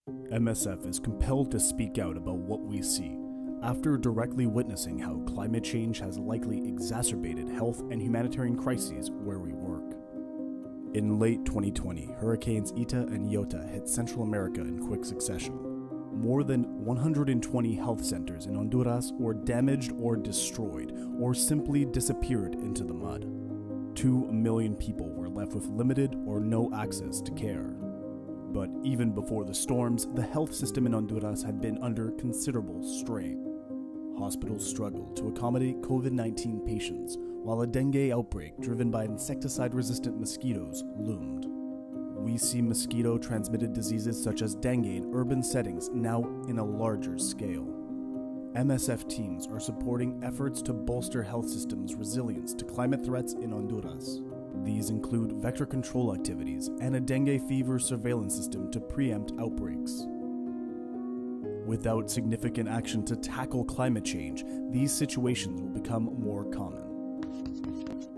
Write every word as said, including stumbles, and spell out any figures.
M S F is compelled to speak out about what we see, after directly witnessing how climate change has likely exacerbated health and humanitarian crises where we work. In late twenty twenty, Hurricanes Eta and Iota hit Central America in quick succession. More than one hundred twenty health centers in Honduras were damaged or destroyed, or simply disappeared into the mud. Two million people were left with limited or no access to care. But even before the storms, the health system in Honduras had been under considerable strain. Hospitals struggled to accommodate COVID nineteen patients, while a dengue outbreak driven by insecticide-resistant mosquitoes loomed. We see mosquito-transmitted diseases such as dengue in urban settings now in a larger scale. M S F teams are supporting efforts to bolster health systems' resilience to climate threats in Honduras. These include vector control activities and a dengue fever surveillance system to preempt outbreaks. Without significant action to tackle climate change, these situations will become more common.